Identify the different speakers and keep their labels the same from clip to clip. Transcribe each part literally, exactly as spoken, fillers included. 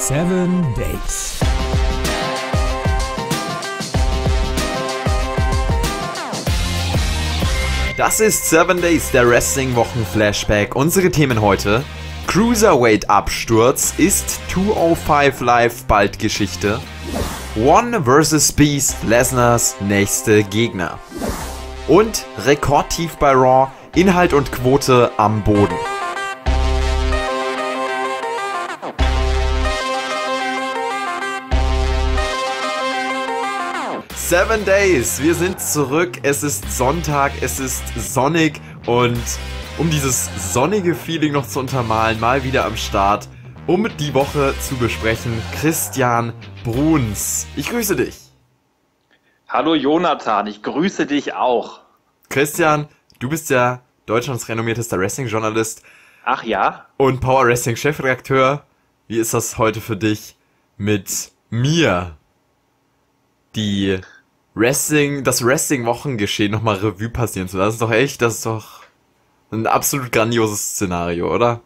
Speaker 1: Seven Days.
Speaker 2: Das ist Seven Days, der Wrestling-Wochen-Flashback. Unsere Themen heute: Cruiserweight-Absturz, ist zweihundertfünf Live bald Geschichte? One versus. Beast, Lesnars nächste Gegner. Und Rekordtief bei Raw, Inhalt und Quote am Boden. Seven Days, wir sind zurück, es ist Sonntag, es ist sonnig und um dieses sonnige Feeling noch zu untermalen, mal wieder am Start, um die Woche zu besprechen, Christian Bruns. Ich grüße dich.
Speaker 3: Hallo Jonathan, ich grüße dich auch.
Speaker 2: Christian, du bist ja Deutschlands renommiertester Wrestling-Journalist.
Speaker 3: Ach ja?
Speaker 2: Und Power Wrestling-Chefredakteur. Wie ist das heute für dich mit mir, die Wrestling, das Wrestling-Wochengeschehen nochmal Revue passieren zu lassen? Das ist doch echt, das ist doch ein absolut grandioses Szenario, oder?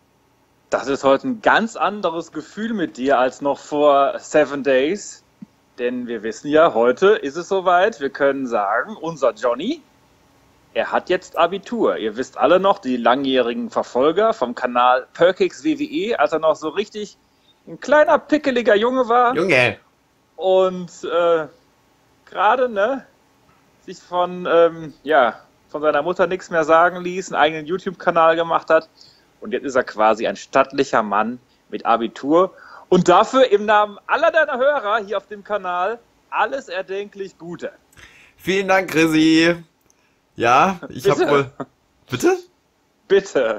Speaker 3: Das ist heute ein ganz anderes Gefühl mit dir als noch vor Seven Days. Denn wir wissen ja, heute ist es soweit. Wir können sagen, unser Johnny, er hat jetzt Abitur. Ihr wisst alle noch, die langjährigen Verfolger vom Kanal Perkix W W E, als er noch so richtig ein kleiner, pickeliger Junge war.
Speaker 2: Junge!
Speaker 3: Und äh, gerade, ne, sich von, ähm, ja, von seiner Mutter nichts mehr sagen ließ, einen eigenen YouTube-Kanal gemacht hat. Und jetzt ist er quasi ein stattlicher Mann mit Abitur. Und dafür im Namen aller deiner Hörer hier auf dem Kanal alles erdenklich Gute.
Speaker 2: Vielen Dank, Chrissy. Ja, ich habe wohl... Bitte?
Speaker 3: Bitte.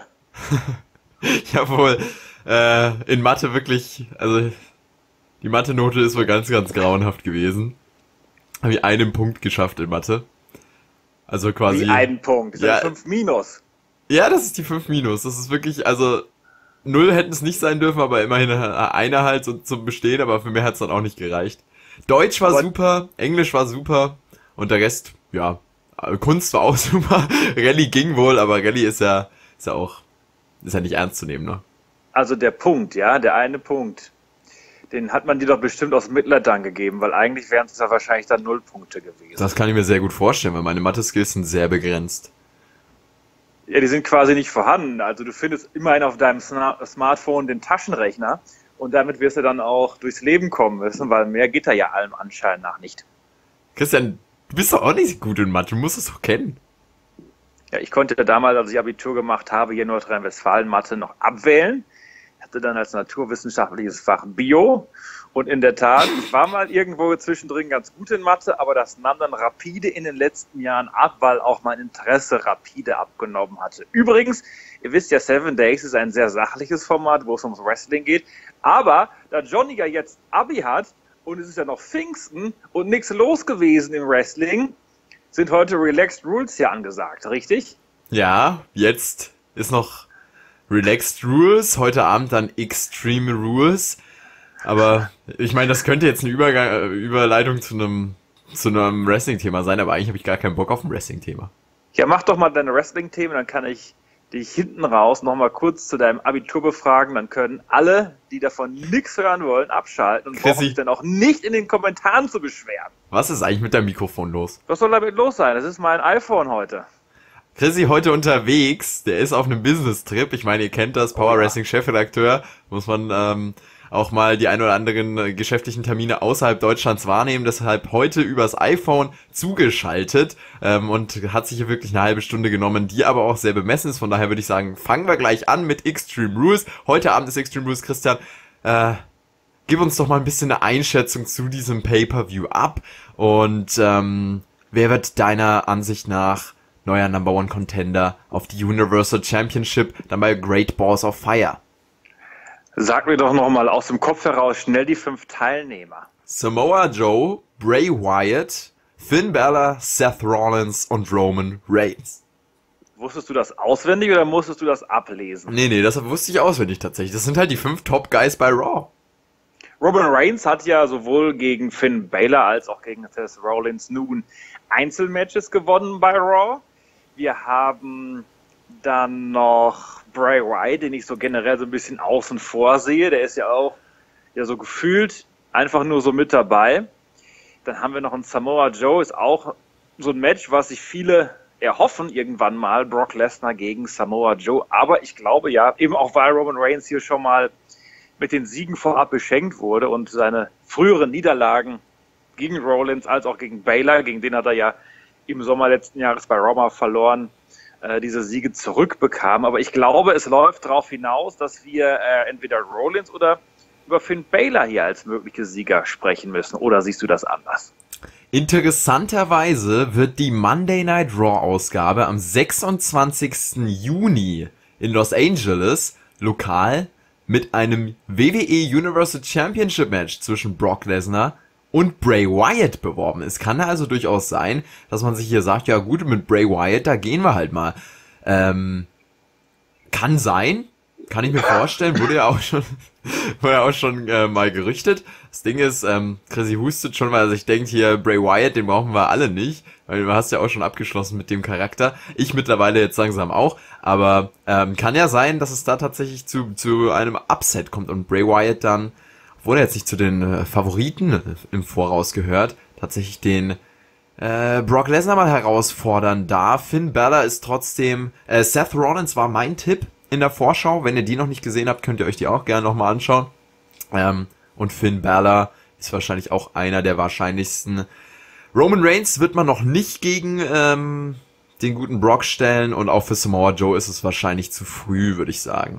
Speaker 2: Ich habe wohl äh, in Mathe wirklich... Also die Mathe-Note ist wohl ganz, ganz grauenhaft gewesen. Habe ich einen Punkt geschafft in Mathe. Also quasi...
Speaker 3: Wie einen Punkt? Das
Speaker 2: ja,
Speaker 3: sind fünf Minus.
Speaker 2: Ja, das ist die fünf Minus. Das ist wirklich... Also null hätten es nicht sein dürfen, aber immerhin einer halt so zum Bestehen. Aber für mehr hat es dann auch nicht gereicht. Deutsch war
Speaker 3: aber
Speaker 2: super, Englisch war super. Und der Rest, ja... Kunst war auch super. Rallye ging wohl, aber Rallye ist ja, ist ja auch... Ist ja nicht ernst zu nehmen, ne?
Speaker 3: Also der Punkt, ja, der eine Punkt. Den hat man dir doch bestimmt aus Mitleid dann gegeben, weil eigentlich wären es ja wahrscheinlich dann null Punkte gewesen.
Speaker 2: Das kann ich mir sehr gut vorstellen, weil meine Mathe-Skills sind sehr begrenzt.
Speaker 3: Ja, die sind quasi nicht vorhanden. Also du findest immerhin auf deinem Sna- Smartphone den Taschenrechner und damit wirst du dann auch durchs Leben kommen müssen, weil mehr geht da ja allem Anschein nach nicht.
Speaker 2: Christian, du bist doch auch nicht gut in Mathe, du musst es doch kennen.
Speaker 3: Ja, ich konnte damals, als ich Abitur gemacht habe, hier in Nordrhein-Westfalen Mathe noch abwählen. Hatte dann als naturwissenschaftliches Fach Bio und in der Tat, ich war mal irgendwo zwischendrin ganz gut in Mathe, aber das nahm dann rapide in den letzten Jahren ab, weil auch mein Interesse rapide abgenommen hatte. Übrigens, ihr wisst ja, Seven Days ist ein sehr sachliches Format, wo es ums Wrestling geht, aber da Johnny ja jetzt Abi hat und es ist ja noch Pfingsten und nichts los gewesen im Wrestling, sind heute Relaxed Rules hier angesagt, richtig?
Speaker 2: Ja, jetzt ist noch Relaxed Rules, heute Abend dann Extreme Rules. Aber ich meine, das könnte jetzt eine Übergang, äh, Überleitung zu einem zu einem Wrestling-Thema sein, aber eigentlich habe ich gar keinen Bock auf ein Wrestling-Thema.
Speaker 3: Ja, mach doch mal deine Wrestling-Themen, dann kann ich dich hinten raus nochmal kurz zu deinem Abitur befragen. Dann können alle, die davon nichts hören wollen, abschalten und
Speaker 2: Chrissy,
Speaker 3: brauchen sich dann auch nicht in den Kommentaren zu beschweren.
Speaker 2: Was ist eigentlich mit deinem Mikrofon los?
Speaker 3: Was soll damit los sein? Das ist mein iPhone heute.
Speaker 2: Chrissy heute unterwegs, der ist auf einem Business-Trip. Ich meine, ihr kennt das, Power Wrestling Chefredakteur. Muss man ähm, auch mal die ein oder anderen äh, geschäftlichen Termine außerhalb Deutschlands wahrnehmen. Deshalb heute übers iPhone zugeschaltet ähm, und hat sich hier wirklich eine halbe Stunde genommen, die aber auch sehr bemessen ist. Von daher würde ich sagen, fangen wir gleich an mit Extreme Rules. Heute Abend ist Extreme Rules. Christian, äh, gib uns doch mal ein bisschen eine Einschätzung zu diesem Pay-Per-View ab. Und ähm, wer wird deiner Ansicht nach neuer Number One Contender auf die Universal Championship, dann bei Great Balls of Fire?
Speaker 3: Sag mir doch nochmal aus dem Kopf heraus schnell die fünf Teilnehmer.
Speaker 2: Samoa Joe, Bray Wyatt, Finn Balor, Seth Rollins und Roman Reigns.
Speaker 3: Wusstest du das auswendig oder musstest du das ablesen?
Speaker 2: Nee, nee, das wusste ich auswendig tatsächlich. Das sind halt die fünf Top Guys bei Raw.
Speaker 3: Roman Reigns hat ja sowohl gegen Finn Balor als auch gegen Seth Rollins nun Einzelmatches gewonnen bei Raw. Wir haben dann noch Bray Wyatt, den ich so generell so ein bisschen außen vor sehe. Der ist ja auch ja so gefühlt einfach nur so mit dabei. Dann haben wir noch einen Samoa Joe, ist auch so ein Match, was sich viele erhoffen irgendwann mal, Brock Lesnar gegen Samoa Joe. Aber ich glaube ja, eben auch weil Roman Reigns hier schon mal mit den Siegen vorab beschenkt wurde und seine früheren Niederlagen gegen Rollins als auch gegen Baylor, gegen den hat er ja im Sommer letzten Jahres bei Raw verloren, äh, diese Siege zurückbekam. Aber ich glaube, es läuft darauf hinaus, dass wir äh, entweder Rollins oder über Finn Baylor hier als mögliche Sieger sprechen müssen. Oder siehst du das anders?
Speaker 2: Interessanterweise wird die Monday Night Raw Ausgabe am sechsundzwanzigsten Juni in Los Angeles lokal mit einem W W E Universal Championship Match zwischen Brock Lesnar und Bray Wyatt beworben. Es kann also durchaus sein, dass man sich hier sagt, ja gut, mit Bray Wyatt, da gehen wir halt mal. Ähm, kann sein, kann ich mir vorstellen, wurde ja auch schon, wurde ja auch schon äh, mal gerüchtet. Das Ding ist, ähm, Chrissy hustet schon, weil er sich denkt, hier Bray Wyatt, den brauchen wir alle nicht, weil du hast ja auch schon abgeschlossen mit dem Charakter. Ich mittlerweile jetzt langsam auch, aber ähm, kann ja sein, dass es da tatsächlich zu zu einem Upset kommt und Bray Wyatt dann, obwohl er jetzt nicht zu den äh, Favoriten im Voraus gehört, tatsächlich den äh, Brock Lesnar mal herausfordern darf. Finn Balor ist trotzdem, äh, Seth Rollins war mein Tipp in der Vorschau. Wenn ihr die noch nicht gesehen habt, könnt ihr euch die auch gerne nochmal anschauen. Ähm, und Finn Balor ist wahrscheinlich auch einer der wahrscheinlichsten. Roman Reigns wird man noch nicht gegen ähm, den guten Brock stellen und auch für Samoa Joe ist es wahrscheinlich zu früh, würde ich sagen.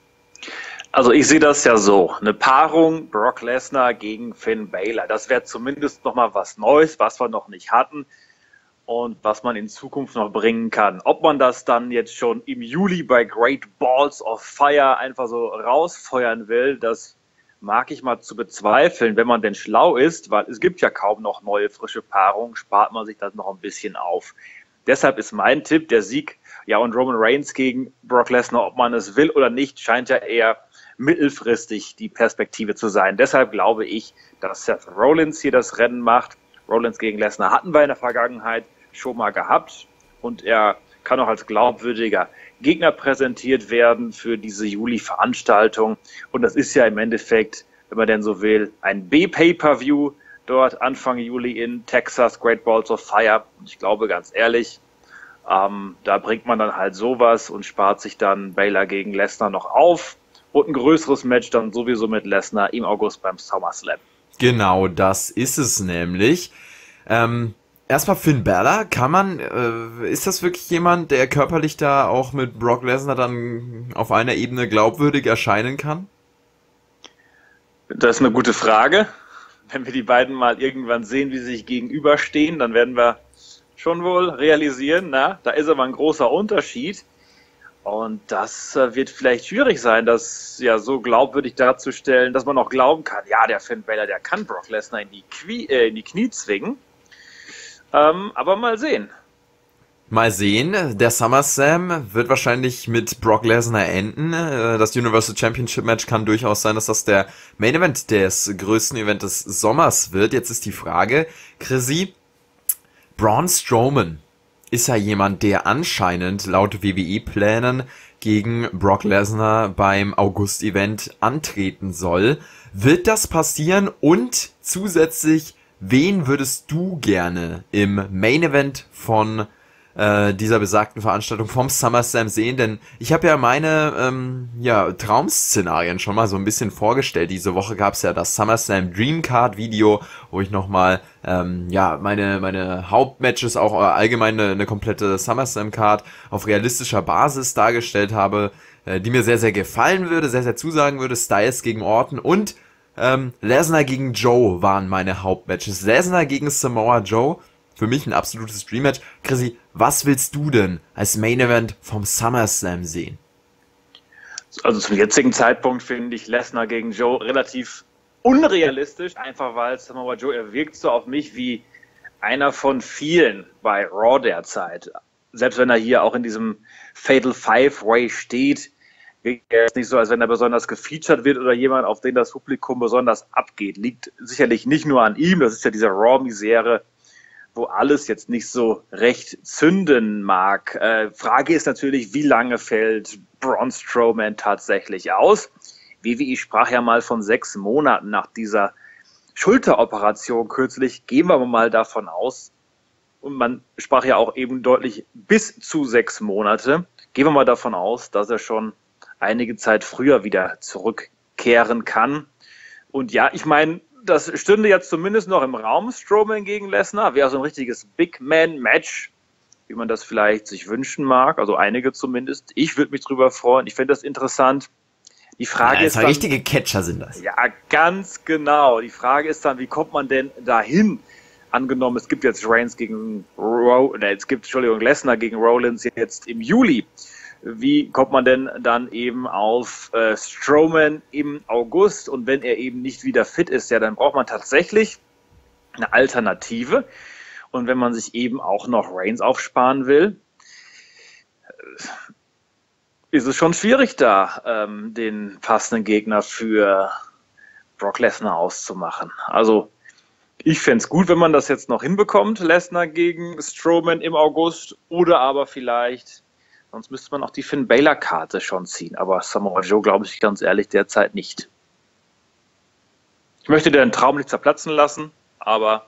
Speaker 3: Also ich sehe das ja so, eine Paarung Brock Lesnar gegen Finn Balor, das wäre zumindest nochmal was Neues, was wir noch nicht hatten und was man in Zukunft noch bringen kann. Ob man das dann jetzt schon im Juli bei Great Balls of Fire einfach so rausfeuern will, das mag ich mal zu bezweifeln, wenn man denn schlau ist, weil es gibt ja kaum noch neue frische Paarungen, spart man sich das noch ein bisschen auf. Deshalb ist mein Tipp, der Sieg, ja, und Roman Reigns gegen Brock Lesnar, ob man es will oder nicht, scheint ja eher mittelfristig die Perspektive zu sein. Deshalb glaube ich, dass Seth Rollins hier das Rennen macht. Rollins gegen Lesnar hatten wir in der Vergangenheit schon mal gehabt und er kann auch als glaubwürdiger Gegner präsentiert werden für diese Juli-Veranstaltung. Und das ist ja im Endeffekt, wenn man denn so will, ein B-Pay-Per-View dort Anfang Juli in Texas, Great Balls of Fire. Und ich glaube ganz ehrlich, ähm, da bringt man dann halt sowas und spart sich dann Baylor gegen Lesnar noch auf. Und ein größeres Match dann sowieso mit Lesnar im August beim SummerSlam.
Speaker 2: Genau, das ist es nämlich. Ähm, erstmal Finn Balor, kann man, äh, ist das wirklich jemand, der körperlich da auch mit Brock Lesnar dann auf einer Ebene glaubwürdig erscheinen kann?
Speaker 3: Das ist eine gute Frage. Wenn wir die beiden mal irgendwann sehen, wie sie sich gegenüberstehen, dann werden wir schon wohl realisieren, na, da ist aber ein großer Unterschied. Und das äh, wird vielleicht schwierig sein, das ja so glaubwürdig darzustellen, dass man auch glauben kann, ja, der Finn Balor, der kann Brock Lesnar in die, Qui äh, in die Knie zwingen. Ähm, aber mal sehen.
Speaker 2: Mal sehen, der SummerSlam wird wahrscheinlich mit Brock Lesnar enden. Das Universal Championship Match kann durchaus sein, dass das der Main Event des größten Event des Sommers wird. Jetzt ist die Frage, Chrissy, Braun Strowman ist ja jemand, der anscheinend laut W W E-Plänen gegen Brock Lesnar beim August-Event antreten soll. Wird das passieren? Und zusätzlich, wen würdest du gerne im Main-Event von äh, dieser besagten Veranstaltung vom SummerSlam sehen? Denn ich habe ja meine ähm, ja, Traum-Szenarien schon mal so ein bisschen vorgestellt. Diese Woche gab es ja das SummerSlam Dreamcard-Video, wo ich nochmal ähm, ja, meine meine Hauptmatches, auch äh, allgemein eine, eine komplette SummerSlam-Card auf realistischer Basis dargestellt habe, äh, die mir sehr, sehr gefallen würde, sehr, sehr zusagen würde. Styles gegen Orton und ähm, Lesnar gegen Joe waren meine Hauptmatches. Lesnar gegen Samoa Joe, für mich ein absolutes Dream-Match. Chrissy, was willst du denn als Main-Event vom SummerSlam sehen?
Speaker 3: Also zum jetzigen Zeitpunkt finde ich Lesnar gegen Joe relativ unrealistisch, einfach weil Samoa Joe, er wirkt so auf mich wie einer von vielen bei Raw derzeit. Selbst wenn er hier auch in diesem Fatal Five-Way steht, wirkt er jetzt nicht so, als wenn er besonders gefeatured wird oder jemand, auf den das Publikum besonders abgeht. Liegt sicherlich nicht nur an ihm, das ist ja diese Raw-Misere, wo alles jetzt nicht so recht zünden mag. Äh, Frage ist natürlich, wie lange fällt Braun Strowman tatsächlich aus? W W E sprach ja mal von sechs Monaten nach dieser Schulteroperation kürzlich. Gehen wir mal davon aus. Und man sprach ja auch eben deutlich bis zu sechs Monate. Gehen wir mal davon aus, dass er schon einige Zeit früher wieder zurückkehren kann. Und ja, ich meine, das stünde jetzt zumindest noch im Raum, Strowman gegen Lesnar. Wäre so ein richtiges Big-Man-Match, wie man das vielleicht sich wünschen mag. Also einige zumindest. Ich würde mich drüber freuen. Ich finde das interessant. Die Frage
Speaker 2: ja,
Speaker 3: ist dann,
Speaker 2: richtige Catcher sind das.
Speaker 3: Ja, ganz genau. Die Frage ist dann, wie kommt man denn dahin? Angenommen, es gibt jetzt Reigns gegen Ro ne, es gibt, Entschuldigung, Lesnar gegen Rollins jetzt im Juli. Wie kommt man denn dann eben auf äh, Strowman im August? Und wenn er eben nicht wieder fit ist, ja, dann braucht man tatsächlich eine Alternative. Und wenn man sich eben auch noch Reigns aufsparen will, ist es schon schwierig, da ähm, den passenden Gegner für Brock Lesnar auszumachen. Also ich fände es gut, wenn man das jetzt noch hinbekommt, Lesnar gegen Strowman im August, oder aber vielleicht, sonst müsste man auch die Finn Balor-Karte schon ziehen, aber Samoa Joe glaube ich ganz ehrlich derzeit nicht. Ich möchte den Traum nicht zerplatzen lassen, aber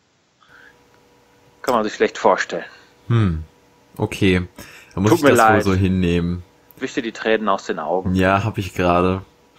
Speaker 3: kann man sich schlecht vorstellen.
Speaker 2: Hm, okay. Da muss
Speaker 3: Tut
Speaker 2: ich
Speaker 3: mir
Speaker 2: das
Speaker 3: leid.
Speaker 2: wohl so hinnehmen.
Speaker 3: Wisch dir die Tränen aus den Augen.
Speaker 2: Ja, hab ich gerade.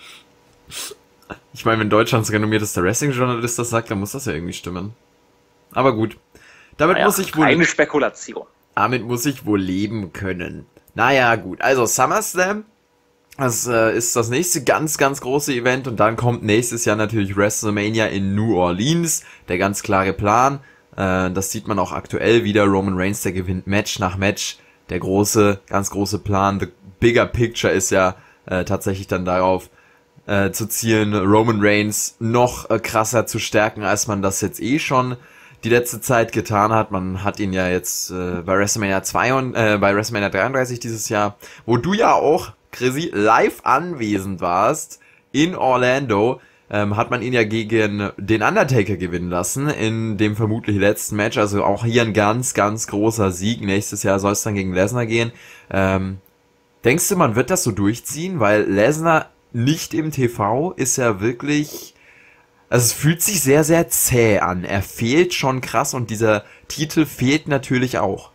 Speaker 2: Ich meine, wenn Deutschlands renommiertester Wrestling-Journalist das sagt, dann muss das ja irgendwie stimmen. Aber gut. Damit
Speaker 3: Naja,
Speaker 2: muss ich wohl...
Speaker 3: eine Spekulation.
Speaker 2: Damit muss ich wohl leben können. Naja, gut. Also SummerSlam, das äh, ist das nächste ganz, ganz große Event. Und dann kommt nächstes Jahr natürlich WrestleMania in New Orleans. Der ganz klare Plan. Äh, das sieht man auch aktuell wieder. Roman Reigns, der gewinnt Match nach Match. Der große, ganz große Plan, the bigger picture ist ja äh, tatsächlich dann darauf äh, zu zielen, Roman Reigns noch äh, krasser zu stärken, als man das jetzt eh schon die letzte Zeit getan hat. Man hat ihn ja jetzt äh, bei WrestleMania zwei und äh, bei WrestleMania dreiunddreißig dieses Jahr, wo du ja auch, Chrissy, live anwesend warst in Orlando, ähm, hat man ihn ja gegen den Undertaker gewinnen lassen in dem vermutlich letzten Match. Also auch hier ein ganz, ganz großer Sieg. Nächstes Jahr soll es dann gegen Lesnar gehen. Ähm, denkst du, man wird das so durchziehen? Weil Lesnar nicht im T V ist ja wirklich... Also es fühlt sich sehr, sehr zäh an. Er fehlt schon krass und dieser Titel fehlt natürlich auch.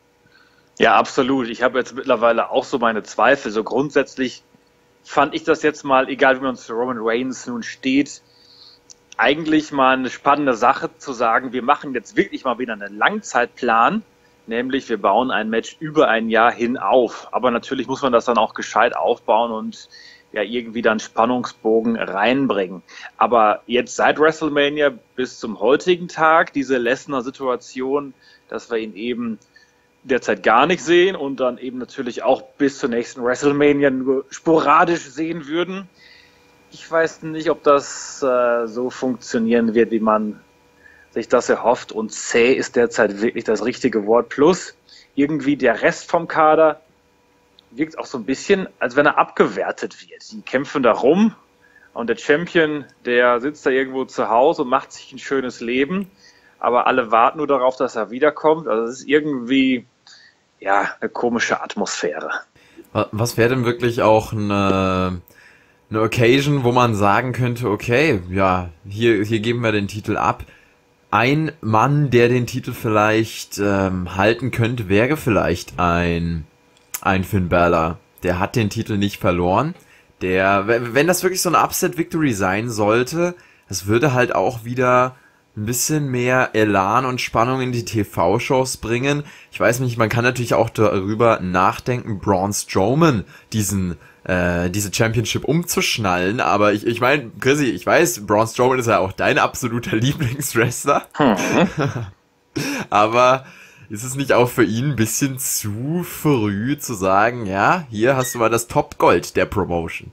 Speaker 3: Ja, absolut. Ich habe jetzt mittlerweile auch so meine Zweifel. So grundsätzlich fand ich das jetzt mal, egal wie man zu Roman Reigns nun steht, eigentlich mal eine spannende Sache zu sagen, wir machen jetzt wirklich mal wieder einen Langzeitplan, nämlich wir bauen ein Match über ein Jahr hin auf. Aber natürlich muss man das dann auch gescheit aufbauen und ja irgendwie dann Spannungsbogen reinbringen. Aber jetzt seit WrestleMania bis zum heutigen Tag diese Lesnar-Situation, dass wir ihn eben derzeit gar nicht sehen und dann eben natürlich auch bis zur nächsten WrestleMania nur sporadisch sehen würden. Ich weiß nicht, ob das äh, so funktionieren wird, wie man sich das erhofft. Und zäh ist derzeit wirklich das richtige Wort. Plus irgendwie der Rest vom Kader wirkt auch so ein bisschen, als wenn er abgewertet wird. Die kämpfen da rum und der Champion, der sitzt da irgendwo zu Hause und macht sich ein schönes Leben. Aber alle warten nur darauf, dass er wiederkommt. Also es ist irgendwie... ja, eine komische Atmosphäre.
Speaker 2: Was wäre denn wirklich auch eine, eine Occasion, wo man sagen könnte, okay, ja, hier, hier geben wir den Titel ab. Ein Mann, der den Titel vielleicht ähm, halten könnte, wäre vielleicht ein, ein Finn Balor. Der hat den Titel nicht verloren. Der, wenn das wirklich so eine Upset-Victory sein sollte, das würde halt auch wieder ein bisschen mehr Elan und Spannung in die T V-Shows bringen. Ich weiß nicht, man kann natürlich auch darüber nachdenken, Braun Strowman diesen äh, diese Championship umzuschnallen, aber ich ich meine, Chrissy, ich weiß, Braun Strowman ist ja auch dein absoluter Lieblingswrestler. Hm. Aber ist es nicht auch für ihn ein bisschen zu früh zu sagen, ja, hier hast du mal das Top-Gold der Promotion?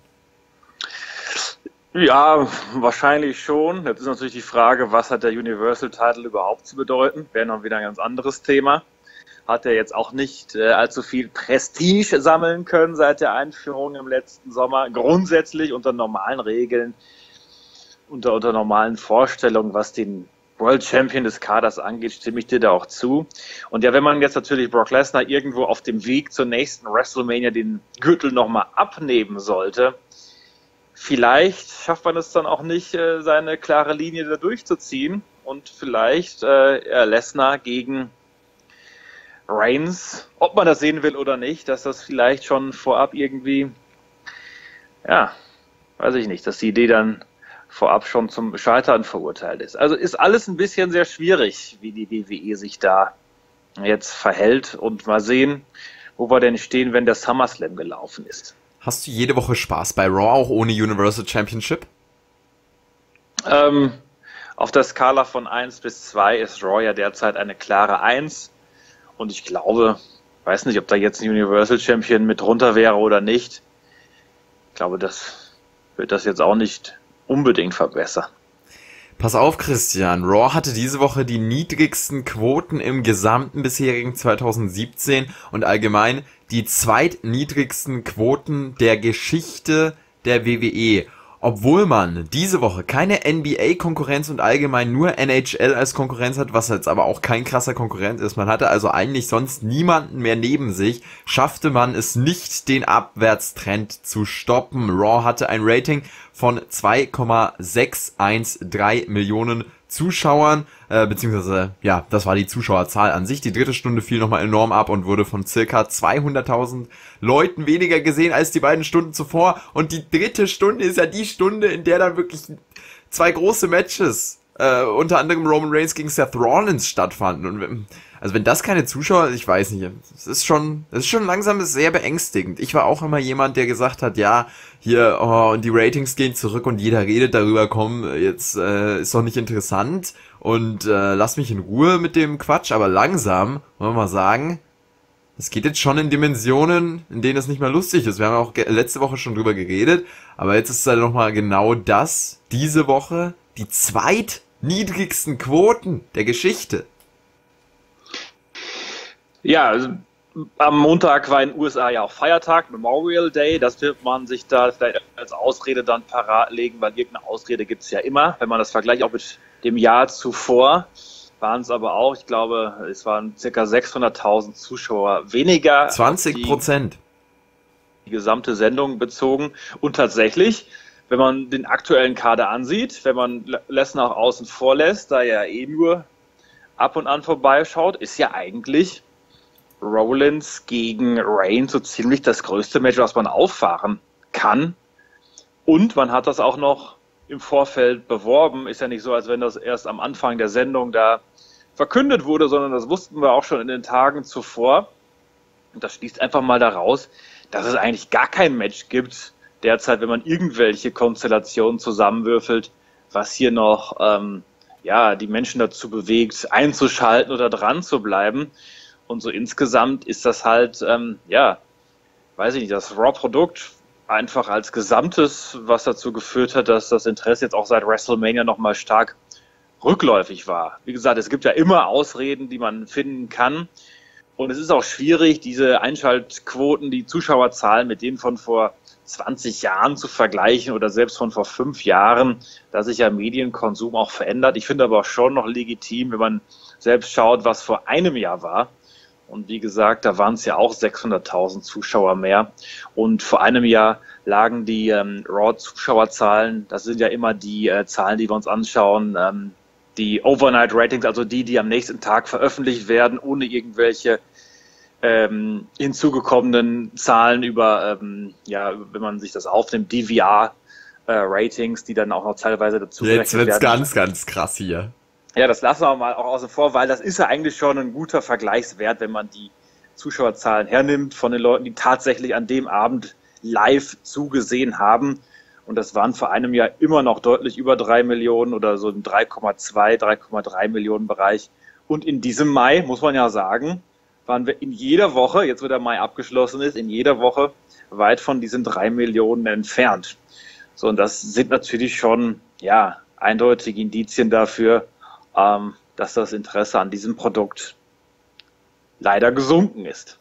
Speaker 3: Ja, wahrscheinlich schon. Jetzt ist natürlich die Frage, was hat der Universal Title überhaupt zu bedeuten? Wäre noch wieder ein ganz anderes Thema. Hat er jetzt auch nicht äh, allzu viel Prestige sammeln können seit der Einführung im letzten Sommer. Grundsätzlich unter normalen Regeln, unter, unter normalen Vorstellungen, was den World Champion des Kaders angeht, stimme ich dir da auch zu. Und ja, wenn man jetzt natürlich Brock Lesnar irgendwo auf dem Weg zur nächsten WrestleMania den Gürtel nochmal abnehmen sollte, vielleicht schafft man es dann auch nicht, äh, seine klare Linie da durchzuziehen und vielleicht äh, Lesnar gegen Reigns, ob man das sehen will oder nicht, dass das vielleicht schon vorab irgendwie, ja, weiß ich nicht, dass die Idee dann vorab schon zum Scheitern verurteilt ist. Also ist alles ein bisschen sehr schwierig, wie die W W E sich da jetzt verhält und mal sehen, wo wir denn stehen, wenn der SummerSlam gelaufen ist.
Speaker 2: Hast du jede Woche Spaß bei Raw, auch ohne Universal Championship?
Speaker 3: Ähm, auf der Skala von eins bis zwei ist Raw ja derzeit eine klare eins. Und ich glaube, weiß nicht, ob da jetzt ein Universal Champion mit drunter wäre oder nicht. Ich glaube, das wird das jetzt auch nicht unbedingt verbessern.
Speaker 2: Pass auf, Christian. Raw hatte diese Woche die niedrigsten Quoten im gesamten bisherigen zwanzig siebzehn und allgemein die zweitniedrigsten Quoten der Geschichte der W W E. Obwohl man diese Woche keine N B A-Konkurrenz und allgemein nur N H L als Konkurrenz hat, was jetzt aber auch kein krasser Konkurrent ist, man hatte also eigentlich sonst niemanden mehr neben sich, schaffte man es nicht, den Abwärtstrend zu stoppen. Raw hatte ein Rating von zwei Komma sechs eins drei Millionen Zuschauern, äh, beziehungsweise, ja, das war die Zuschauerzahl an sich. Die dritte Stunde fiel nochmal enorm ab und wurde von circa zweihunderttausend Leuten weniger gesehen als die beiden Stunden zuvor. Und die dritte Stunde ist ja die Stunde, in der dann wirklich zwei große Matches, äh, unter anderem Roman Reigns gegen Seth Rollins stattfanden. Und wenn, also wenn das keine Zuschauer, ich weiß nicht, es ist schon, es ist schon langsam sehr beängstigend. Ich war auch immer jemand, der gesagt hat, ja, hier, oh, und die Ratings gehen zurück und jeder redet darüber, komm, jetzt äh, ist doch nicht interessant und äh, lass mich in Ruhe mit dem Quatsch, aber langsam, wollen wir mal sagen, es geht jetzt schon in Dimensionen, in denen es nicht mehr lustig ist. Wir haben auch letzte Woche schon drüber geredet, aber jetzt ist es halt nochmal genau das, diese Woche, die zweitniedrigsten Quoten der Geschichte. Ja,
Speaker 3: also am Montag war in den U S A ja auch Feiertag, Memorial Day. Das wird man sich da vielleicht als Ausrede dann parat legen, weil irgendeine Ausrede gibt es ja immer. Wenn man das vergleicht auch mit dem Jahr zuvor, waren es aber auch, ich glaube, es waren ca. sechshunderttausend Zuschauer weniger.
Speaker 2: zwanzig Prozent.
Speaker 3: Die, die gesamte Sendung bezogen. Und tatsächlich, wenn man den aktuellen Kader ansieht, wenn man Lesnar nach außen vor lässt, da er eh nur ab und an vorbeischaut, ist ja eigentlich Rollins gegen Reigns so ziemlich das größte Match, was man auffahren kann. Und man hat das auch noch im Vorfeld beworben. Ist ja nicht so, als wenn das erst am Anfang der Sendung da verkündet wurde, sondern das wussten wir auch schon in den Tagen zuvor. Und das schließt einfach mal daraus, dass es eigentlich gar kein Match gibt derzeit, wenn man irgendwelche Konstellationen zusammenwürfelt, was hier noch ähm, ja die Menschen dazu bewegt, einzuschalten oder dran zu bleiben. Und so insgesamt ist das halt, ähm, ja, weiß ich nicht, das Raw-Produkt einfach als Gesamtes, was dazu geführt hat, dass das Interesse jetzt auch seit WrestleMania nochmal stark rückläufig war. Wie gesagt, es gibt ja immer Ausreden, die man finden kann. Und es ist auch schwierig, diese Einschaltquoten, die Zuschauerzahlen mit denen von vor zwanzig Jahren zu vergleichen oder selbst von vor fünf Jahren, da sich ja Medienkonsum auch verändert. Ich finde aber auch schon noch legitim, wenn man selbst schaut, was vor einem Jahr war. Und wie gesagt, da waren es ja auch sechshunderttausend Zuschauer mehr. Und vor einem Jahr lagen die ähm, Raw-Zuschauerzahlen, das sind ja immer die äh, Zahlen, die wir uns anschauen, ähm, die Overnight-Ratings, also die, die am nächsten Tag veröffentlicht werden, ohne irgendwelche ähm, hinzugekommenen Zahlen über, ähm, ja, wenn man sich das aufnimmt, D V R-Ratings, äh, die dann auch noch teilweise dazu
Speaker 2: Jetzt wird's ganz, ganz krass hier.
Speaker 3: Ja, das lassen wir mal auch außen vor, weil das ist ja eigentlich schon ein guter Vergleichswert, wenn man die Zuschauerzahlen hernimmt von den Leuten, die tatsächlich an dem Abend live zugesehen haben. Und das waren vor einem Jahr immer noch deutlich über drei Millionen oder so im drei Komma zwei, drei Komma drei Millionen Bereich. Und in diesem Mai, muss man ja sagen, waren wir in jeder Woche, jetzt wo der Mai abgeschlossen ist, in jeder Woche weit von diesen drei Millionen entfernt. So, und das sind natürlich schon, ja, eindeutige Indizien dafür, ähm, dass das Interesse an diesem Produkt leider gesunken ist.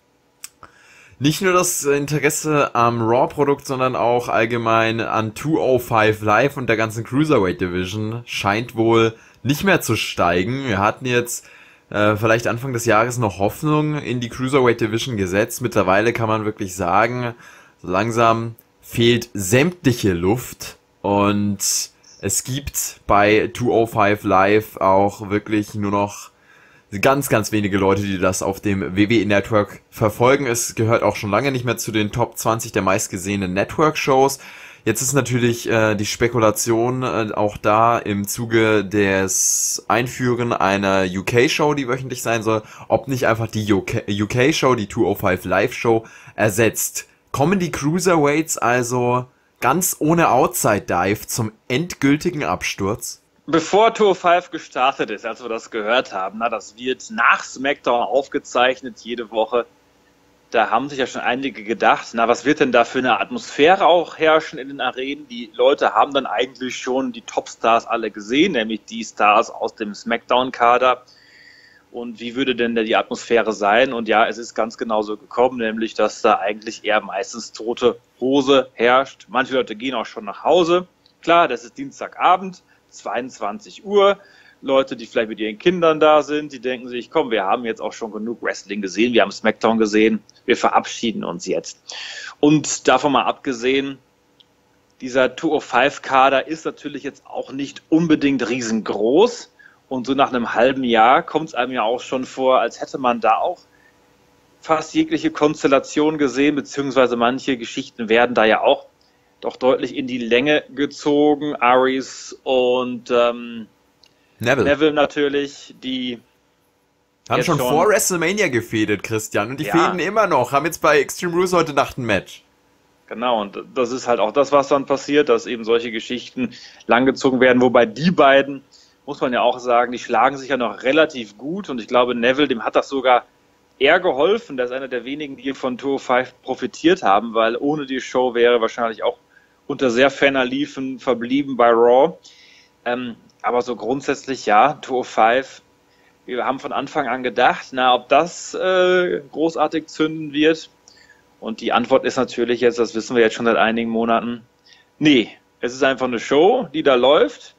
Speaker 2: Nicht nur das Interesse am Raw-Produkt, sondern auch allgemein an zweihundertfünf Live und der ganzen Cruiserweight Division scheint wohl nicht mehr zu steigen. Wir hatten jetzt äh, vielleicht Anfang des Jahres noch Hoffnung in die Cruiserweight Division gesetzt. Mittlerweile kann man wirklich sagen, so langsam fehlt sämtliche Luft und es gibt bei zweihundertfünf Live auch wirklich nur noch ganz, ganz wenige Leute, die das auf dem W W E Network verfolgen. Es gehört auch schon lange nicht mehr zu den Top zwanzig der meistgesehenen Network-Shows. Jetzt ist natürlich äh, die Spekulation äh, auch da im Zuge des Einführen einer U K-Show, die wöchentlich sein soll, ob nicht einfach die U K-Show, die zweihundertfünf Live-Show ersetzt. Kommen die Cruiserweights also ganz ohne Outside-Dive zum endgültigen Absturz?
Speaker 3: Bevor zweihundertfünf gestartet ist, als wir das gehört haben, na, das wird nach SmackDown aufgezeichnet, jede Woche. Da haben sich ja schon einige gedacht, na, was wird denn da für eine Atmosphäre auch herrschen in den Arenen? Die Leute haben dann eigentlich schon die Topstars alle gesehen, nämlich die Stars aus dem SmackDown-Kader. Und wie würde denn da die Atmosphäre sein? Und ja, es ist ganz genau so gekommen, nämlich, dass da eigentlich eher meistens tote Hose herrscht. Manche Leute gehen auch schon nach Hause. Klar, das ist Dienstagabend, zweiundzwanzig Uhr. Leute, die vielleicht mit ihren Kindern da sind, die denken sich, komm, wir haben jetzt auch schon genug Wrestling gesehen, wir haben SmackDown gesehen, wir verabschieden uns jetzt. Und davon mal abgesehen, dieser zweihundertfünf-Kader ist natürlich jetzt auch nicht unbedingt riesengroß. Und so nach einem halben Jahr kommt es einem ja auch schon vor, als hätte man da auch fast jegliche Konstellation gesehen, beziehungsweise manche Geschichten werden da ja auch doch deutlich in die Länge gezogen. Aries und ähm, Neville. Neville natürlich, die
Speaker 2: haben schon, schon vor WrestleMania gefädet, Christian, und die ja. fäden immer noch, haben jetzt bei Extreme Rules heute Nacht ein Match.
Speaker 3: Genau, und das ist halt auch das, was dann passiert, dass eben solche Geschichten langgezogen werden, wobei die beiden, muss man ja auch sagen, die schlagen sich ja noch relativ gut und ich glaube, Neville, dem hat das sogar eher geholfen, der ist einer der wenigen, die von zweihundertfünf profitiert haben, weil ohne die Show wäre wahrscheinlich auch unter sehr ferner Liefen verblieben bei Raw. Ähm, aber so grundsätzlich ja, zweihundertfünf, wir haben von Anfang an gedacht, na, ob das äh, großartig zünden wird. Und die Antwort ist natürlich jetzt, das wissen wir jetzt schon seit einigen Monaten, nee, es ist einfach eine Show, die da läuft.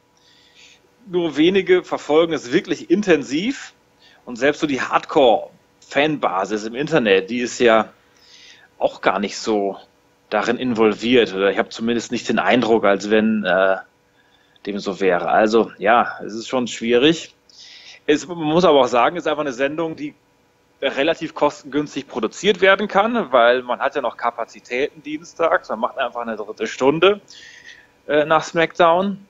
Speaker 3: Nur wenige verfolgen es wirklich intensiv. Und selbst so die Hardcore-Fanbasis im Internet, die ist ja auch gar nicht so darin involviert. Oder ich habe zumindest nicht den Eindruck, als wenn äh, dem so wäre. Also ja, es ist schon schwierig. Es, man muss aber auch sagen, es ist einfach eine Sendung, die relativ kostengünstig produziert werden kann, weil man hat ja noch Kapazitäten dienstags. Man macht einfach eine dritte Stunde äh, nach SmackDown.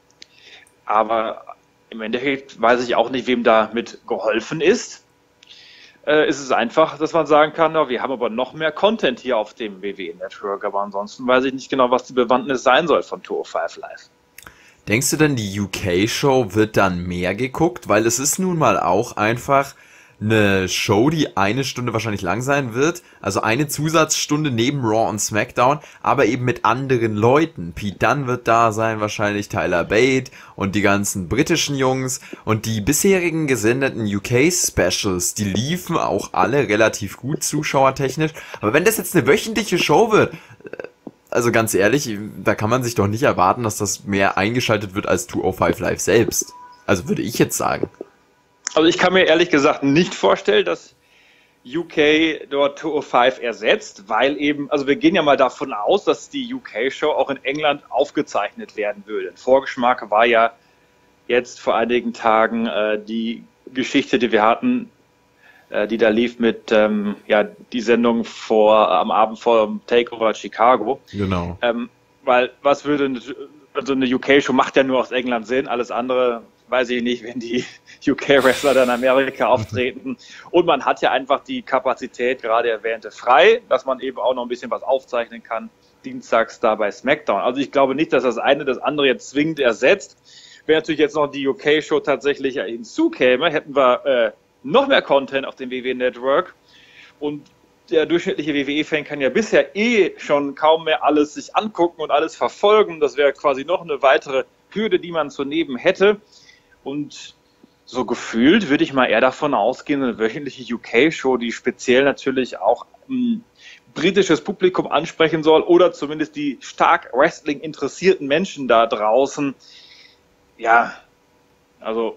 Speaker 3: Aber im Endeffekt weiß ich auch nicht, wem damit geholfen ist. Äh, ist es einfach, dass man sagen kann, na, wir haben aber noch mehr Content hier auf dem W W E Network, aber ansonsten weiß ich nicht genau, was die Bewandtnis sein soll von zweihundertfünf Live.
Speaker 2: Denkst du denn, die U K-Show wird dann mehr geguckt? Weil es ist nun mal auch einfach eine Show, die eine Stunde wahrscheinlich lang sein wird, also eine Zusatzstunde neben Raw und SmackDown, aber eben mit anderen Leuten. Pete Dunne wird da sein, wahrscheinlich Tyler Bate und die ganzen britischen Jungs und die bisherigen gesendeten U K-Specials, die liefen auch alle relativ gut zuschauertechnisch, aber wenn das jetzt eine wöchentliche Show wird, also ganz ehrlich, da kann man sich doch nicht erwarten, dass das mehr eingeschaltet wird als zweihundertfünf Live selbst. Also würde ich jetzt sagen.
Speaker 3: Also ich kann mir ehrlich gesagt nicht vorstellen, dass U K dort zweihundertfünf ersetzt, weil eben, also wir gehen ja mal davon aus, dass die U K-Show auch in England aufgezeichnet werden würde. Ein Vorgeschmack war ja jetzt vor einigen Tagen äh, die Geschichte, die wir hatten, äh, die da lief mit ähm, ja die Sendung vor am Abend vor dem Takeover Chicago.
Speaker 2: Genau.
Speaker 3: Ähm, weil was würde eine, also eine U K-Show macht ja nur aus England Sinn, alles andere weiß ich nicht, wenn die U K-Wrestler dann in Amerika auftreten. Und man hat ja einfach die Kapazität, gerade erwähnte, frei, dass man eben auch noch ein bisschen was aufzeichnen kann, dienstags da bei SmackDown. Also ich glaube nicht, dass das eine das andere jetzt zwingend ersetzt. Wenn natürlich jetzt noch die U K-Show tatsächlich hinzukäme, hätten wir äh, noch mehr Content auf dem W W E Network. Und der durchschnittliche W W E-Fan kann ja bisher eh schon kaum mehr alles sich angucken und alles verfolgen. Das wäre quasi noch eine weitere Hürde, die man zu nehmen hätte. Und so gefühlt würde ich mal eher davon ausgehen, eine wöchentliche U K-Show, die speziell natürlich auch ein britisches Publikum ansprechen soll oder zumindest die stark Wrestling interessierten Menschen da draußen. Ja, also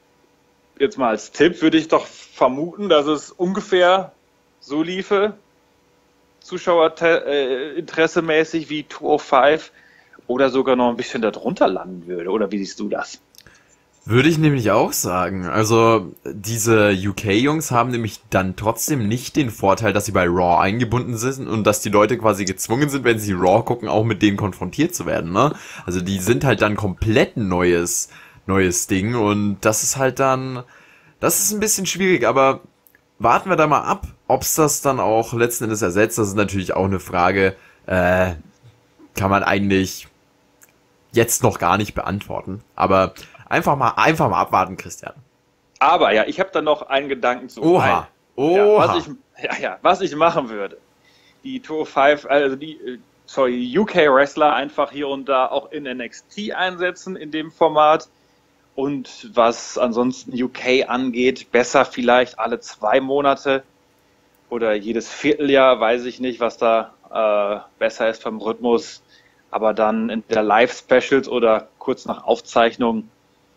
Speaker 3: jetzt mal als Tipp würde ich doch vermuten, dass es ungefähr so liefe. Zuschauerinteresse mäßig wie zweihundertfünf oder sogar noch ein bisschen darunter landen würde. Oder wie siehst du das?
Speaker 2: Würde ich nämlich auch sagen. Also diese U K-Jungs haben nämlich dann trotzdem nicht den Vorteil, dass sie bei Raw eingebunden sind und dass die Leute quasi gezwungen sind, wenn sie Raw gucken, auch mit denen konfrontiert zu werden, ne? Also die sind halt dann komplett ein neues, neues Ding und das ist halt dann, das ist ein bisschen schwierig, aber warten wir da mal ab, ob es das dann auch letzten Endes ersetzt. Das ist natürlich auch eine Frage, äh, kann man eigentlich jetzt noch gar nicht beantworten, aber Einfach mal, einfach mal abwarten, Christian.
Speaker 3: Aber ja, ich habe da noch einen Gedanken zu.
Speaker 2: Oha, oha.
Speaker 3: Ja, was ich, ja, ja, was ich machen würde. Die zweihundertfünf, also die, sorry, U K-Wrestler einfach hier und da auch in N X T einsetzen in dem Format. Und was ansonsten U K angeht, besser vielleicht alle zwei Monate oder jedes Vierteljahr, weiß ich nicht, was da äh, besser ist vom Rhythmus. Aber dann in der Live-Specials oder kurz nach Aufzeichnung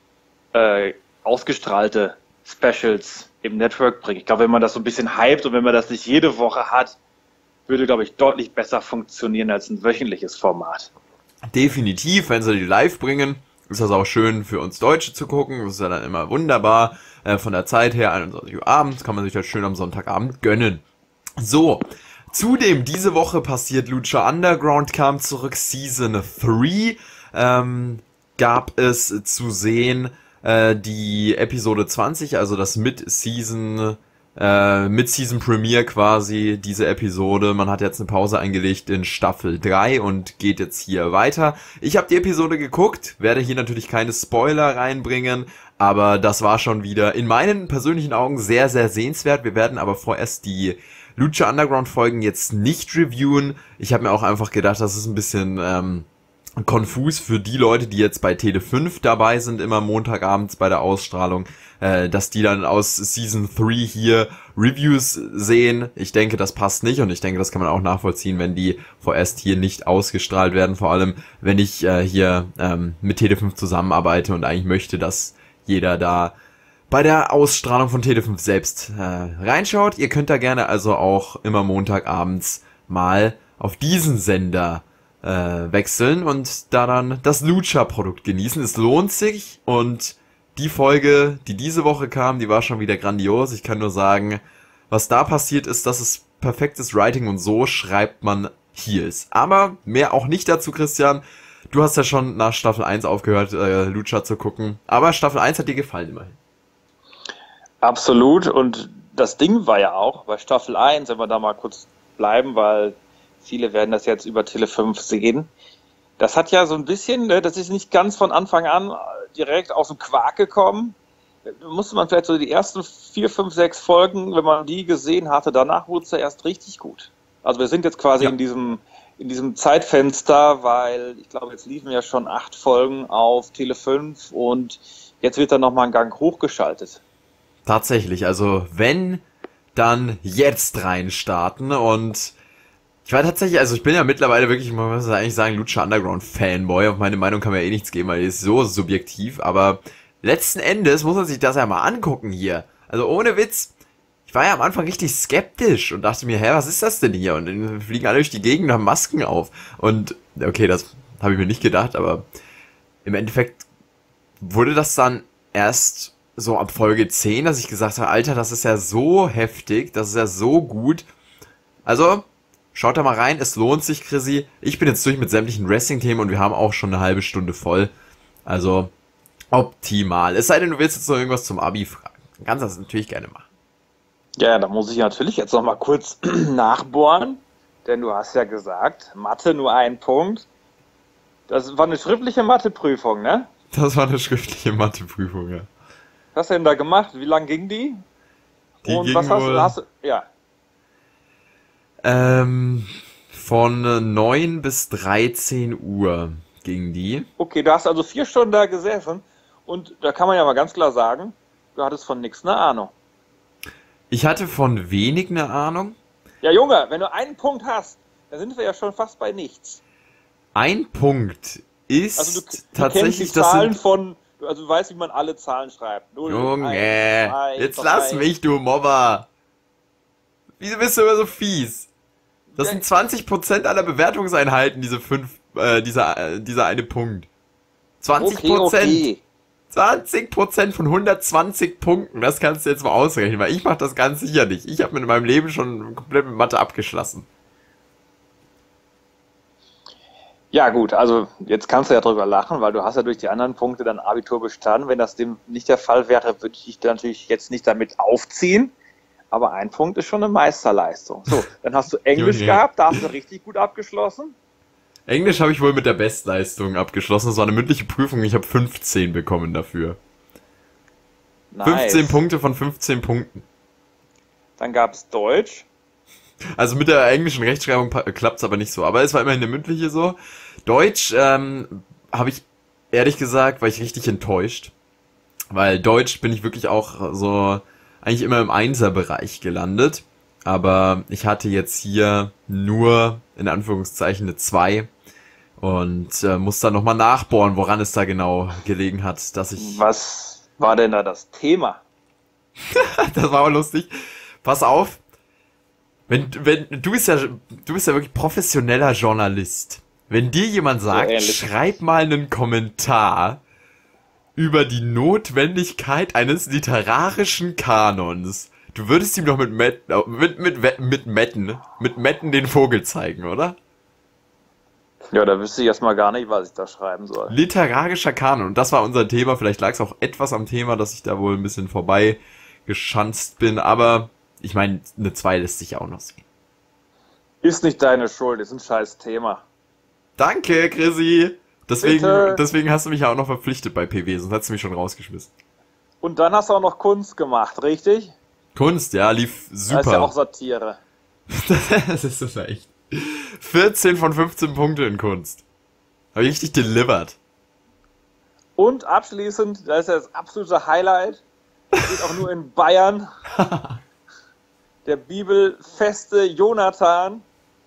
Speaker 3: Äh, ausgestrahlte Specials im Network bringen. Ich glaube, wenn man das so ein bisschen hypt und wenn man das nicht jede Woche hat, würde, glaube ich, deutlich besser funktionieren als ein wöchentliches Format.
Speaker 2: Definitiv, wenn sie die live bringen, ist das auch schön für uns Deutsche zu gucken. Das ist ja dann immer wunderbar. Äh, von der Zeit her, einundzwanzig Uhr abends, kann man sich das schön am Sonntagabend gönnen. So, zudem, diese Woche passiert Lucha Underground, kam zurück, Season drei, ähm, gab es zu sehen, die Episode zwanzig, also das Mid-Season, äh, Mid-Season Premiere quasi, diese Episode. Man hat jetzt eine Pause eingelegt in Staffel drei und geht jetzt hier weiter. Ich habe die Episode geguckt, werde hier natürlich keine Spoiler reinbringen, aber das war schon wieder in meinen persönlichen Augen sehr, sehr sehenswert. Wir werden aber vorerst die Lucha Underground Folgen jetzt nicht reviewen. Ich habe mir auch einfach gedacht, das ist ein bisschen ähm, konfus für die Leute, die jetzt bei Tele fünf dabei sind, immer montagabends bei der Ausstrahlung, äh, dass die dann aus Season drei hier Reviews sehen. Ich denke, das passt nicht und ich denke, das kann man auch nachvollziehen, wenn die vorerst hier nicht ausgestrahlt werden, vor allem, wenn ich äh, hier ähm, mit Tele fünf zusammenarbeite und eigentlich möchte, dass jeder da bei der Ausstrahlung von Tele fünf selbst äh, reinschaut. Ihr könnt da gerne also auch immer montagabends mal auf diesen Sender Äh, wechseln und da dann das Lucha-Produkt genießen. Es lohnt sich und die Folge, die diese Woche kam, die war schon wieder grandios. Ich kann nur sagen, was da passiert ist, das ist perfektes Writing und so schreibt man Heels. Aber mehr auch nicht dazu, Christian. Du hast ja schon nach Staffel eins aufgehört, äh, Lucha zu gucken. Aber Staffel eins hat dir gefallen immerhin.
Speaker 3: Absolut und das Ding war ja auch bei Staffel eins, wenn wir da mal kurz bleiben, weil viele werden das jetzt über Tele fünf sehen. Das hat ja so ein bisschen, ne, das ist nicht ganz von Anfang an direkt aus dem Quark gekommen. Da musste man vielleicht so die ersten vier, fünf, sechs Folgen, wenn man die gesehen hatte, danach wurde es ja erst richtig gut. Also wir sind jetzt quasi
Speaker 2: Ja.
Speaker 3: in diesem in diesem Zeitfenster, weil ich glaube, jetzt liefen ja schon acht Folgen auf Tele fünf und jetzt wird dann nochmal ein Gang hochgeschaltet.
Speaker 2: Tatsächlich, also wenn, dann jetzt reinstarten und ich war tatsächlich, also ich bin ja mittlerweile wirklich, man muss eigentlich sagen, Lucha Underground Fanboy. Auf meine Meinung kann man ja eh nichts geben, weil die ist so subjektiv. Aber letzten Endes muss man sich das ja mal angucken hier. Also ohne Witz, ich war ja am Anfang richtig skeptisch und dachte mir, hä, was ist das denn hier? Und dann fliegen alle durch die Gegend und haben Masken auf. Und okay, das habe ich mir nicht gedacht, aber im Endeffekt wurde das dann erst so ab Folge zehn, dass ich gesagt habe, Alter, das ist ja so heftig, das ist ja so gut. Also schaut da mal rein, es lohnt sich, Chrissy. Ich bin jetzt durch mit sämtlichen Wrestling-Themen und wir haben auch schon eine halbe Stunde voll. Also, optimal. Es sei denn, du willst jetzt noch irgendwas zum Abi fragen. Dann kannst du das natürlich gerne machen.
Speaker 3: Ja, da muss ich natürlich jetzt noch mal kurz nachbohren, denn du hast ja gesagt, Mathe nur ein Punkt. Das war eine schriftliche Matheprüfung, ne?
Speaker 2: Das war eine schriftliche Matheprüfung, ja.
Speaker 3: Was hast du denn da gemacht? Wie lang ging die?
Speaker 2: Die
Speaker 3: Und
Speaker 2: ging
Speaker 3: was hast
Speaker 2: wohl,
Speaker 3: du, hast du, ja.
Speaker 2: Ähm, von neun bis dreizehn Uhr ging die.
Speaker 3: Okay, du hast also vier Stunden da gesessen und da kann man ja mal ganz klar sagen, du hattest von nichts eine Ahnung.
Speaker 2: Ich hatte von wenig eine Ahnung.
Speaker 3: Ja, Junge, wenn du einen Punkt hast, dann sind wir ja schon fast bei nichts.
Speaker 2: Ein Punkt ist
Speaker 3: Also du, du
Speaker 2: tatsächlich,
Speaker 3: kennst die
Speaker 2: das
Speaker 3: Zahlen
Speaker 2: sind,
Speaker 3: von, also du weißt, wie man alle Zahlen schreibt. Null,
Speaker 2: Junge,
Speaker 3: eins, zwei,
Speaker 2: jetzt
Speaker 3: drei.
Speaker 2: lass mich, du Mobber. Wieso bist du immer so fies? Das sind zwanzig Prozent aller Bewertungseinheiten, diese fünf, äh, dieser, äh, dieser eine Punkt. zwanzig Prozent.
Speaker 3: Okay, okay.
Speaker 2: zwanzig Prozent von hundertzwanzig Punkten, das kannst du jetzt mal ausrechnen, weil ich mache das ganz sicher nicht. Ich habe in meinem Leben schon komplett mit Mathe abgeschlossen.
Speaker 3: Ja gut, also jetzt kannst du ja drüber lachen, weil du hast ja durch die anderen Punkte dein Abitur bestanden. Wenn das dem nicht der Fall wäre, würde ich dich natürlich jetzt nicht damit aufziehen. Aber ein Punkt ist schon eine Meisterleistung. So, dann hast du Englisch
Speaker 2: Junge.
Speaker 3: gehabt, da hast du richtig gut abgeschlossen.
Speaker 2: Englisch habe ich wohl mit der Bestleistung abgeschlossen. Das war eine mündliche Prüfung, ich habe fünfzehn bekommen dafür.
Speaker 3: Nice.
Speaker 2: fünfzehn Punkte von fünfzehn Punkten.
Speaker 3: Dann gab es Deutsch.
Speaker 2: Also mit der englischen Rechtschreibung klappt es aber nicht so. Aber es war immerhin eine mündliche so. Deutsch ähm, habe ich, ehrlich gesagt, war ich richtig enttäuscht. Weil Deutsch bin ich wirklich auch so eigentlich immer im Einser-Bereich gelandet. Aber ich hatte jetzt hier nur, in Anführungszeichen, eine zwei. Und äh, muss dann nochmal nachbohren, woran es da genau gelegen hat, dass ich...
Speaker 3: Was war denn da das Thema?
Speaker 2: Das war aber lustig. Pass auf. Wenn, wenn, du bist ja, du bist ja wirklich professioneller Journalist. Wenn dir jemand sagt,
Speaker 3: ehrlich.
Speaker 2: schreib mal einen Kommentar über die Notwendigkeit eines literarischen Kanons. Du würdest ihm doch mit Met, mit, mit, mit, mit Metten, mit Metten den Vogel zeigen, oder?
Speaker 3: Ja, da wüsste ich erstmal gar nicht, was ich da schreiben soll.
Speaker 2: Literarischer Kanon. Und das war unser Thema. Vielleicht lag es auch etwas am Thema, dass ich da wohl ein bisschen vorbei geschanzt bin. Aber ich meine, eine zwei lässt sich auch noch sehen.
Speaker 3: Ist nicht deine Schuld, ist ein scheiß Thema.
Speaker 2: Danke, Chrissy. Deswegen,
Speaker 3: Bitte.
Speaker 2: deswegen hast du mich ja auch noch verpflichtet bei P W, sonst hättest du mich schon rausgeschmissen.
Speaker 3: Und dann hast du auch noch Kunst gemacht, richtig?
Speaker 2: Kunst, ja, lief
Speaker 3: Das ist ja
Speaker 2: super.
Speaker 3: auch Satire.
Speaker 2: Das ist so leicht. vierzehn von fünfzehn Punkte in Kunst. Hab ich richtig delivered.
Speaker 3: Und abschließend, das ist ja das absolute Highlight, steht auch nur in Bayern, der bibelfeste Jonathan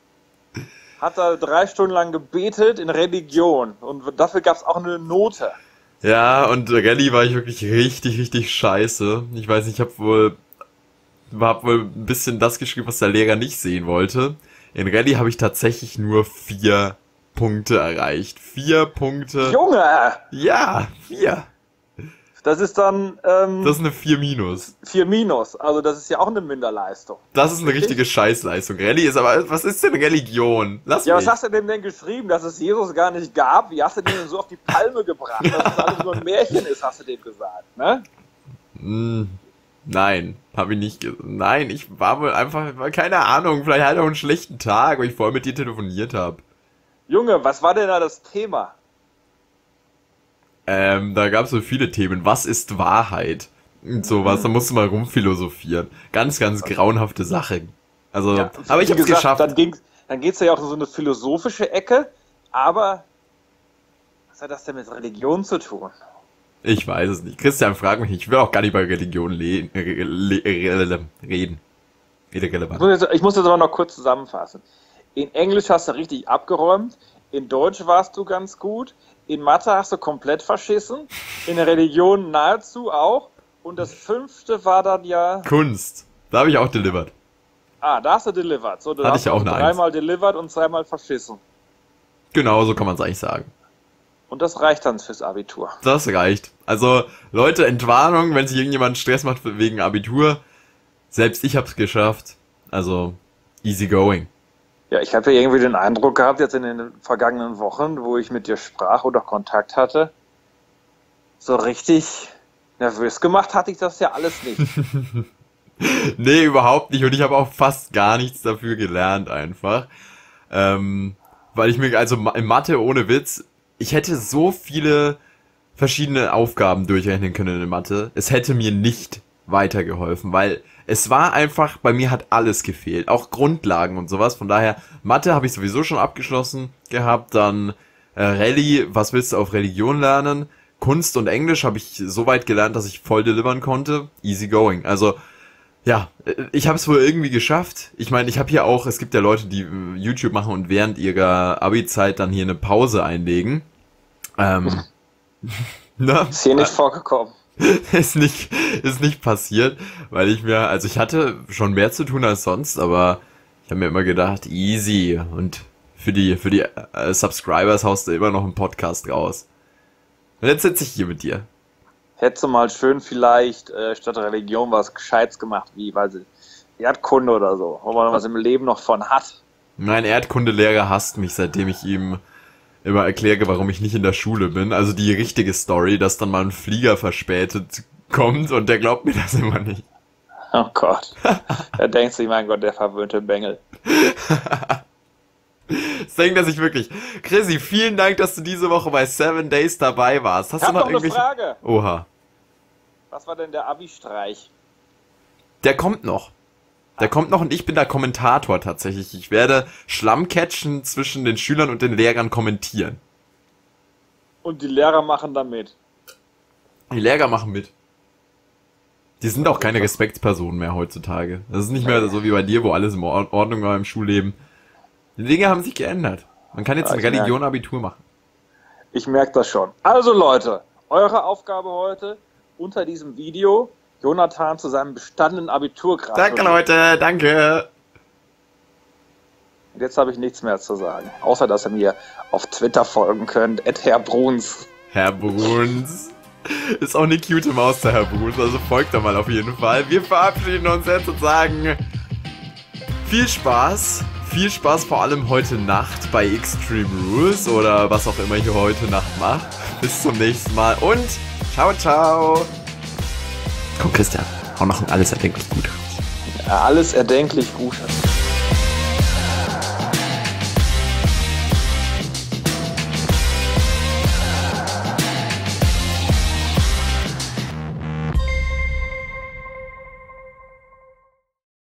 Speaker 3: hat da drei Stunden lang gebetet in Religion und dafür gab es auch eine Note.
Speaker 2: Ja, und Rallye war ich wirklich richtig, richtig scheiße. Ich weiß nicht, ich hab wohl, hab wohl ein bisschen das geschrieben, was der Lehrer nicht sehen wollte. In Rallye habe ich tatsächlich nur vier Punkte erreicht. Vier Punkte.
Speaker 3: Junge,
Speaker 2: Ja, vier.
Speaker 3: das ist dann ähm,
Speaker 2: Das ist eine vier minus.
Speaker 3: vier minus, also das ist ja auch eine Minderleistung.
Speaker 2: Das ist eine richtige Scheißleistung. Rallye ist aber, was ist denn Religion? Lass
Speaker 3: Ja,
Speaker 2: mich.
Speaker 3: was hast du denn denn geschrieben, dass es Jesus gar nicht gab? Wie hast du den denn so auf die Palme gebracht, dass es alles nur ein Märchen ist, hast du dem gesagt, ne?
Speaker 2: Hm, nein, habe ich nicht gesagt. Nein, ich war wohl einfach, keine Ahnung, vielleicht halt auch einen schlechten Tag, weil ich vorher mit dir telefoniert habe.
Speaker 3: Junge, was war denn da das Thema?
Speaker 2: Ähm, da gab es so viele Themen. Was ist Wahrheit? Und sowas, da musst du mal rumphilosophieren. Ganz, ganz grauenhafte Sache. Also,
Speaker 3: Ja,
Speaker 2: aber ich
Speaker 3: wie
Speaker 2: hab's
Speaker 3: gesagt,
Speaker 2: geschafft.
Speaker 3: Dann, ging, dann geht es ja auch in so eine philosophische Ecke, aber was hat das denn mit Religion zu tun?
Speaker 2: Ich weiß es nicht. Christian, frag mich nicht. Ich will auch gar nicht über Religion le le le reden. Irrelevant.
Speaker 3: Ich muss, jetzt, ich muss das aber noch kurz zusammenfassen. In Englisch hast du richtig abgeräumt, in Deutsch warst du ganz gut, in Mathe hast du komplett verschissen, in der Religion nahezu auch und das fünfte war dann ja...
Speaker 2: Kunst. Da habe ich auch delivered.
Speaker 3: Ah, da hast du delivered. So, da
Speaker 2: Hatte
Speaker 3: hast
Speaker 2: ich ja
Speaker 3: du
Speaker 2: auch eine
Speaker 3: dreimal delivered und zweimal verschissen.
Speaker 2: Genau, so kann man es eigentlich sagen.
Speaker 3: Und das reicht dann fürs Abitur.
Speaker 2: Das reicht. Also, Leute, Entwarnung, wenn sich irgendjemand Stress macht wegen Abitur. Selbst ich hab's geschafft. Also, easy going.
Speaker 3: Ja, ich habe ja irgendwie den Eindruck gehabt, jetzt in den vergangenen Wochen, wo ich mit dir sprach oder Kontakt hatte, so richtig nervös gemacht hatte ich das ja alles nicht.
Speaker 2: Nee, überhaupt nicht. Und ich habe auch fast gar nichts dafür gelernt einfach. Ähm, weil ich mir, also in Mathe ohne Witz, ich hätte so viele verschiedene Aufgaben durchrechnen können in Mathe. Es hätte mir nicht weitergeholfen, weil es war einfach, bei mir hat alles gefehlt. Auch Grundlagen und sowas. Von daher, Mathe habe ich sowieso schon abgeschlossen gehabt. Dann äh, Rallye, was willst du auf Religion lernen? Kunst und Englisch habe ich so weit gelernt, dass ich voll delivern konnte. Easy going. Also, ja, ich habe es wohl irgendwie geschafft. Ich meine, ich habe hier auch, es gibt ja Leute, die äh, YouTube machen und während ihrer Abi-Zeit dann hier eine Pause einlegen. Ähm, ne?
Speaker 3: Ist hier nicht vorgekommen.
Speaker 2: ist nicht, ist nicht passiert, weil ich mir, also ich hatte schon mehr zu tun als sonst, aber Ich habe mir immer gedacht, easy. Und für die, für die äh, Subscribers haust du immer noch einen Podcast raus. Und jetzt sitze ich hier mit dir.
Speaker 3: Hättest du mal schön vielleicht äh, statt Religion was Gescheites gemacht, wie, weiß ich, Erdkunde oder so, wo man was im Leben noch von hat.
Speaker 2: Mein Erdkundelehrer hasst mich, seitdem ich ihm immer erkläre, warum ich nicht in der Schule bin. Also die richtige Story, dass dann mal ein Flieger verspätet kommt und der glaubt mir das immer nicht.
Speaker 3: Oh Gott. Da denkst du, mein Gott, der verwöhnte Bengel.
Speaker 2: Das denkt er sich wirklich. Chrissy, vielen Dank, dass du diese Woche bei Seven Days dabei warst. Hast
Speaker 3: ich
Speaker 2: du
Speaker 3: hab
Speaker 2: noch
Speaker 3: noch eine
Speaker 2: irgendwelche...
Speaker 3: Frage.
Speaker 2: Oha.
Speaker 3: Was war denn der Abi-Streich?
Speaker 2: Der kommt noch. Der kommt noch und ich bin der Kommentator tatsächlich. Ich werde Schlammcatchen zwischen den Schülern und den Lehrern kommentieren.
Speaker 3: Und die Lehrer machen da mit.
Speaker 2: Die Lehrer machen mit. Die sind auch keine Respektspersonen mehr heutzutage. Das ist nicht mehr so wie bei dir, wo alles in Ordnung war im Schulleben. Die Dinge haben sich geändert. Man kann jetzt
Speaker 3: Ja,
Speaker 2: ein
Speaker 3: ich merke.
Speaker 2: Religion-Abitur machen.
Speaker 3: Ich merke das schon. Also Leute, eure Aufgabe heute unter diesem Video Jonathan zu seinem bestandenen Abitur gratulieren.
Speaker 2: Danke, Leute. Danke.
Speaker 3: Und jetzt habe ich nichts mehr zu sagen. Außer, dass ihr mir auf Twitter folgen könnt. at Herr Bruns.
Speaker 2: Herr Bruns. Ist auch eine cute Maus, der Herr Bruns. Also folgt da mal auf jeden Fall. Wir verabschieden uns jetzt und sagen viel Spaß. Viel Spaß vor allem heute Nacht bei Extreme Rules oder was auch immer ihr heute Nacht macht. Bis zum nächsten Mal und ciao, ciao. Komm, Christian, hau noch ein alles erdenklich gut.
Speaker 3: Ja, alles erdenklich Gute.